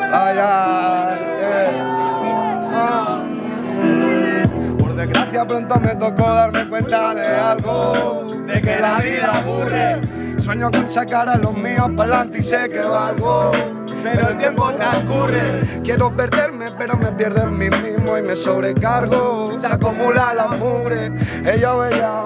Por desgracia pronto me tocó darme cuenta de algo, de que la vida aburre. Sueño con sacar a los míos pa'lante y sé que valgo, pero el tiempo transcurre. Quiero perderme pero me pierdo en mí mismo y me sobrecargo. Se acumula la mugre. Ella bella,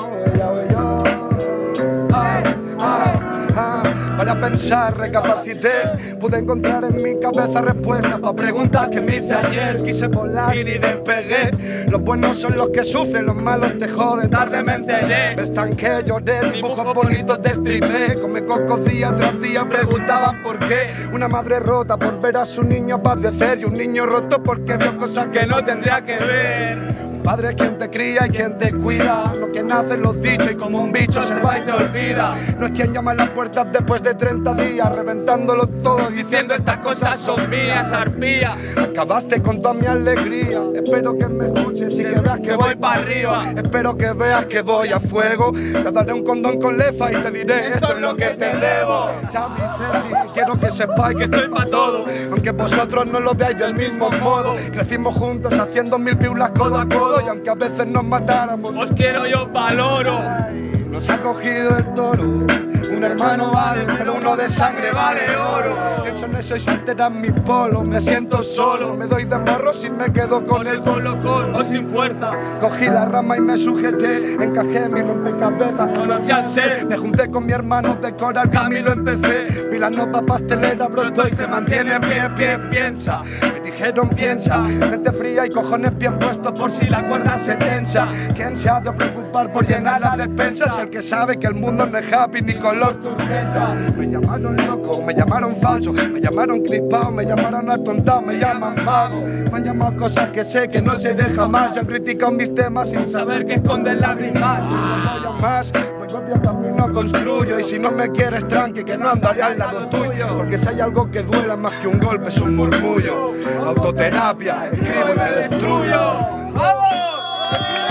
para pensar recapacité, pude encontrar en mi cabeza respuestas para preguntas que me hice ayer. Quise volar y ni despegué. Los buenos son los que sufren, los malos te joden. Tarde me enteré, me estanqué, lloré, dibujos bonitos destripé. Come cocos día tras día, preguntaban por qué. Una madre rota por ver a su niño padecer y un niño roto porque vio cosas que no tendría que ver. Padre es quien te cría y quien te cuida, no quien hace los dichos y como un bicho se va y te olvida. No es quien llama a las puertas después de 30 días, reventándolo todo diciendo estas cosas son mías, arpía. Acabaste con toda mi alegría, espero que me escuches y que veas que voy para arriba. Espero que veas que voy a fuego, te daré un condón con lefa y te diré esto es lo que te debo. Chami, Sergi, quiero que sepáis que estoy para todo, aunque vosotros no lo veáis del mismo modo. Crecimos juntos haciendo 1000 piulas codo a codo, y aunque a veces nos matáramos, os quiero y os valoro. Nos ha cogido el toro, un hermano vale, pero uno de sangre vale oro. Pienso en eso y se alteran mis polos, me siento solo, me doy de morro si me quedo con el colocón o sin fuerza. Cogí la rama y me sujeté, encajé mi rompecabezas, conocí al ser. Me junté con mi hermano de cora, el camino empecé. Vi la nota pastelera, brotó y se mantiene en pie, piensa. Me dijeron piensa, mente fría y cojones bien puestos por si la cuerda se tensa. ¿Quién se ha de preocupar por llenar las despensas? El que sabe que el mundo no es happy ni color turquesa. Me llamaron loco, me llamaron falso, me llamaron crispado, me llamaron atontado, me llaman vago. Me han llamado cosas que sé que no seré jamás. Ya han criticado mis temas sin saber que esconden lágrimas. No voy a más, mi propio camino construyo. Y si no me quieres tranqui, que no andaré al lado tuyo. Porque si hay algo que duela más que un golpe es un murmullo. Autoterapia, escribo y me destruyo. ¡Vamos!